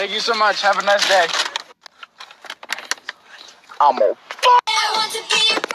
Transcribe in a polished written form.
Thank you so much. Have a nice day. I'm a